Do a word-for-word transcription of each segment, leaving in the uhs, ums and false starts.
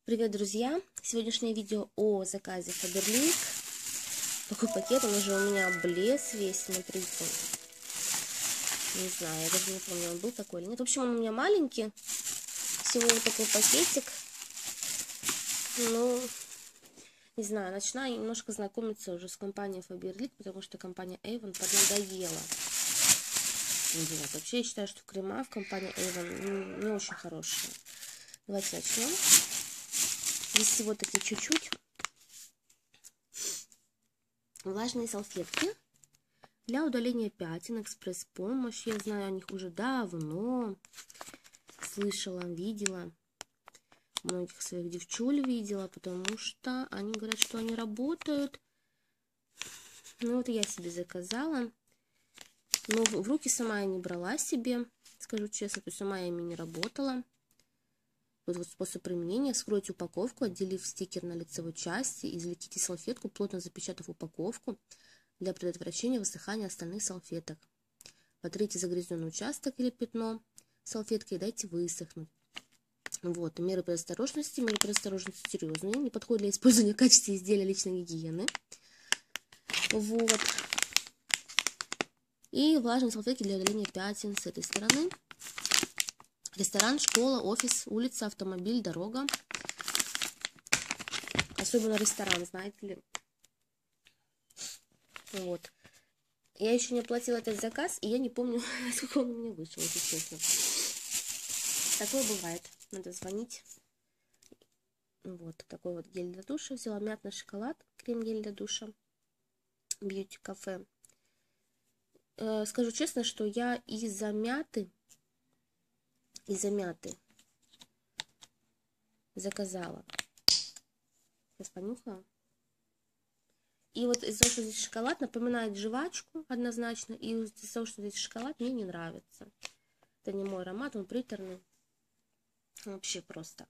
Привет, друзья! Сегодняшнее видео о заказе Faberlic. Такой пакет, он уже у меня облез весь, смотрите. Не знаю, я даже не помню, он был такой или нет. В общем, он у меня маленький. Всего вот такой пакетик. Ну, не знаю, начинаю немножко знакомиться уже с компанией Faberlic, потому что компания Avon поднадоела. Вот. Вообще, я считаю, что крема в компании Avon не, не очень хорошие. Давайте начнем. Здесь всего такие чуть-чуть. Влажные салфетки для удаления пятен, экспресс-помощь. Я знаю о них уже давно. Слышала, видела. Многих своих девчуль видела, потому что они говорят, что они работают. Ну вот я себе заказала. Но в руки сама я не брала себе, скажу честно. То есть сама я ими не работала. Вот, вот способ применения. Вскройте упаковку, отделив стикер на лицевой части, извлеките салфетку, плотно запечатав упаковку для предотвращения высыхания остальных салфеток. Потрите загрязненный участок или пятно салфеткой и дайте высохнуть. Вот, меры предосторожности. Меры предосторожности серьезные, не подходят для использования в качестве изделия личной гигиены. Вот. И влажные салфетки для удаления пятен с этой стороны. Ресторан, школа, офис, улица, автомобиль, дорога. Особенно ресторан, знаете ли. Вот. Я еще не оплатила этот заказ, и я не помню, сколько он у меня вышел, если честно. Такое бывает. Надо звонить. Вот такой вот гель для душа. Взяла мятный шоколад, крем-гель для душа. Бьюти-кафе. Э, скажу честно, что я из-за мяты из-за мяты заказала. Сейчас понюхала. И вот из-за того, что здесь шоколад, напоминает жвачку однозначно. И из-за того, что здесь шоколад, мне не нравится. Это не мой аромат, он приторный. Вообще просто.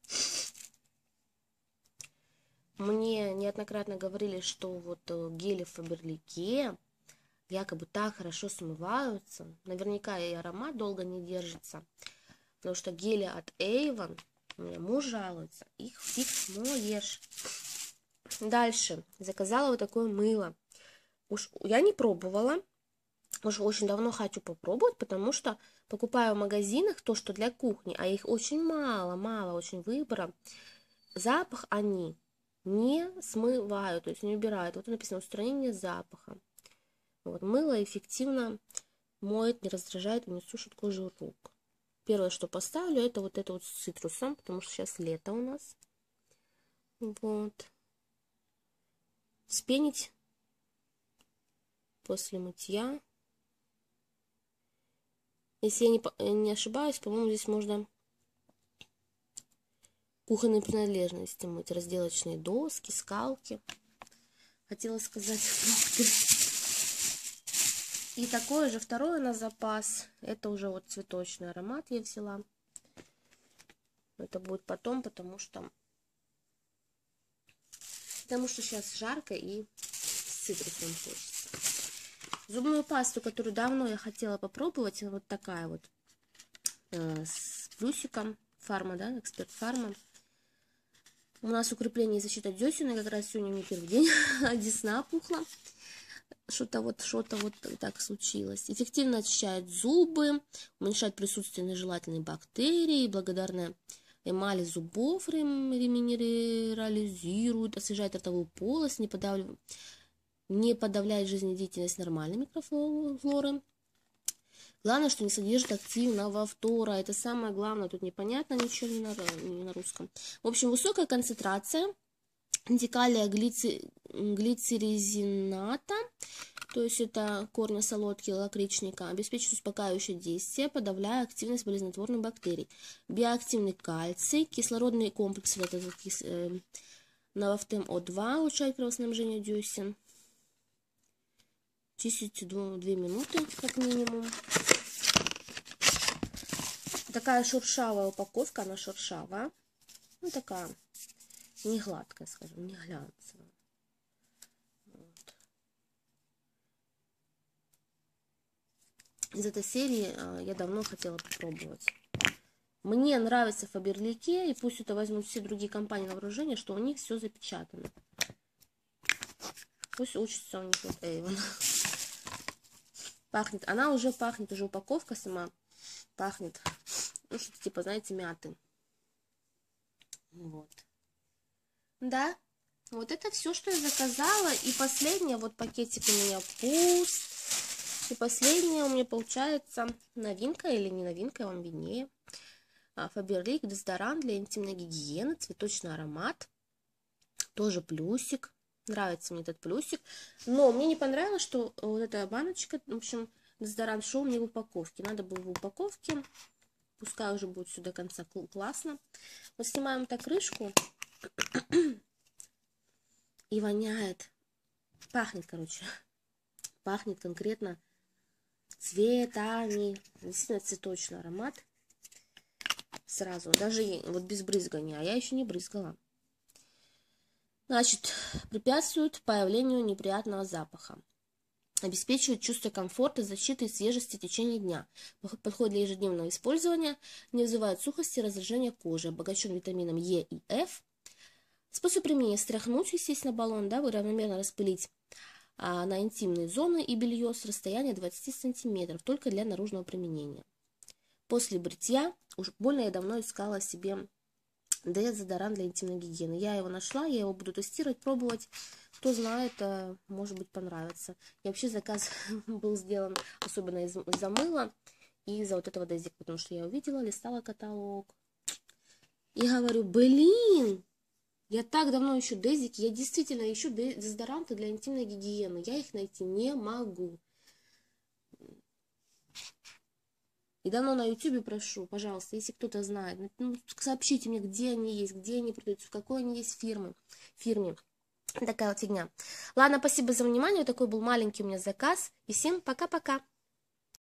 Мне неоднократно говорили, что вот гели в Faberlic якобы так хорошо смываются. Наверняка и аромат долго не держится. Потому что гели от Avon, у меня муж жалуется, их фиг смоешь. Дальше заказала вот такое мыло. Уж я не пробовала, уже очень давно хочу попробовать, потому что покупаю в магазинах то, что для кухни, а их очень мало, мало очень выбора. Запах они не смывают, то есть не убирают. Вот написано устранение запаха. Вот, мыло эффективно моет, не раздражает и не сушит кожу рук. Первое, что поставлю, это вот это вот с цитрусом, потому что сейчас лето у нас. Вот. Вспенить после мытья. Если я не, не ошибаюсь, по-моему, здесь можно кухонные принадлежности мыть. Разделочные доски, скалки. Хотела сказать фрукты. И такое же второе на запас. Это уже вот цветочный аромат я взяла. Это будет потом, потому что потому что сейчас жарко и с цитрусом хочется. Зубную пасту, которую давно я хотела попробовать, вот такая вот э, с плюсиком. Фарма, да, Эксперт Фарма. У нас укрепление и защита десен, как раз сегодня не первый день, десна пухла. Что-то вот, что-то вот так случилось. Эффективно очищает зубы, уменьшает присутствие нежелательных бактерий, благодарная эмали зубов реминерализирует, освежает ротовую полость, не, подав... не подавляет жизнедеятельность нормальной микрофлоры. Главное, что не содержит активного фтора. Это самое главное. Тут непонятно ничего не на, не на русском. В общем, высокая концентрация дикалия глици... глицеризината, то есть это корня солодки лакричника, обеспечивает успокаивающее действие, подавляя активность болезнетворных бактерий. Биоактивный кальций, кислородный комплекс, вот этот кис... э, Новафтем О два, улучшает кровоснабжение десен. Чистить две минуты, как минимум. Такая шуршавая упаковка, она шуршавая. Ну, такая не гладкая, скажем, не глянцевая. Вот. Из этой серии я давно хотела попробовать. Мне нравится Фаберлике, и пусть это возьмут все другие компании на вооружение, что у них все запечатано. Пусть учится у них вот Avon. Пахнет. Она уже пахнет, уже упаковка сама пахнет. Ну, что-то типа, знаете, мяты. Вот. Да. Вот это все, что я заказала. И последнее, вот пакетик у меня пуст. И последнее у меня получается новинка или не новинка, вам виднее. Фаберлик, дезодорант для интимной гигиены, цветочный аромат. Тоже плюсик. Нравится мне этот плюсик. Но мне не понравилось, что вот эта баночка, в общем, дезодорант шел мне в упаковке. Надо было в упаковке. Пускай уже будет все до конца классно. Вот снимаем так крышку. И воняет. Пахнет, короче. Пахнет конкретно цветами. Действительно цветочный аромат. Сразу. Даже вот без брызгания. А я еще не брызгала. Значит, препятствует появлению неприятного запаха. Обеспечивает чувство комфорта, защиты и свежести в течение дня. Подходит для ежедневного использования. Не вызывает сухости и раздражения кожи. Обогащен витамином Е и Ф. Способ применения: стряхнуть, естественно, баллон, да, вы равномерно распылить а, на интимные зоны и белье с расстояния двадцати сантиметров, только для наружного применения. После бритья, уж больно я давно искала себе дезодорант для интимной гигиены. Я его нашла, я его буду тестировать, пробовать. Кто знает, может быть, понравится. И вообще заказ был сделан особенно из-за мыла и из-за вот этого дезика, потому что я увидела, листала каталог. И говорю, блин, я так давно ищу дезики, я действительно ищу дезодоранты для интимной гигиены. Я их найти не могу. И давно на ютубе прошу, пожалуйста, если кто-то знает, ну, сообщите мне, где они есть, где они продаются, в какой они есть фирмы, фирме. Такая вот фигня. Ладно, спасибо за внимание. Вот такой был маленький у меня заказ. И всем пока-пока.